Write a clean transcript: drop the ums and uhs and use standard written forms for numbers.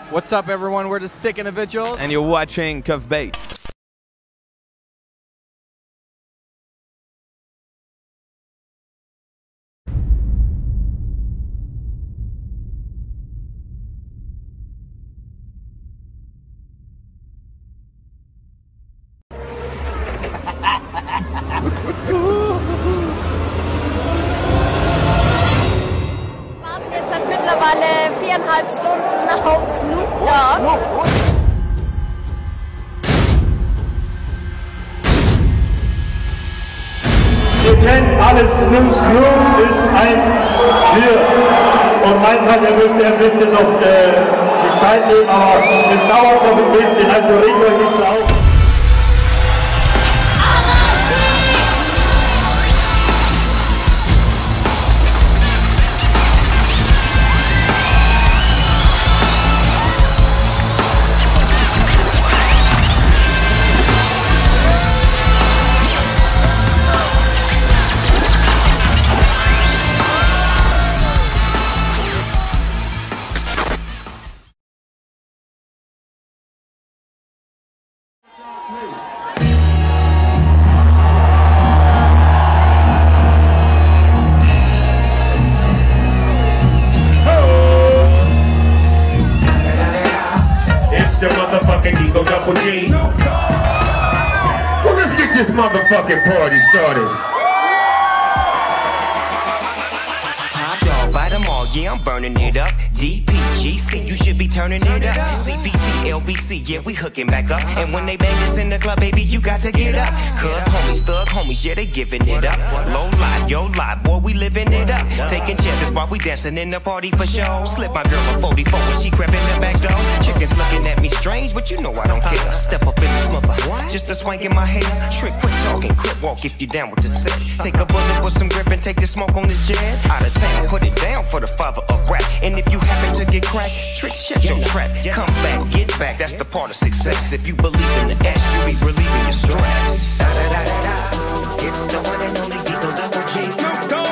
What's up, everyone? We're the Sick Individuals. And you're watching Cuff Bass. Jetzt seit mittlerweile 4,5 Stunden auf Snoop Dogg. Ihr kennt alles Snoop. Snoop ist ein Tier. Und mein Tag, ihr müsst ein bisschen noch die Zeit nehmen, aber es dauert noch ein bisschen, also regt euch nicht so auf. The motherfucking Eagle Double G. Well, let's get this motherfucking party started. Top dog, buy them all, yeah, I'm burning it up. DPGC, you should be turning it up. CPT, LBC, yeah, we hooking back up. And when they bang us in the club, baby, you got to get up. Cause homies, thug homies, yeah, they giving it up. Low lie, yo lie, boy, we living it up. Taking chances while we dancing in the party for show. Slip my girl a 44 when she crept in the back door. Chickens looking at me strange, but you know I don't care. Step up in the mother, just a swank in my hair. Trick, quick talking, crip walk if you down with the set. Take a bullet with some grip and take the smoke on this jet. Out of town, put it down for the father of rap. And if you happen to get cracked, trick, shut your trap. Come back, get back, that's the part of success. If you believe in the S, you be relieving your stress. Da da da da da, it's the one and only Eagle Double G.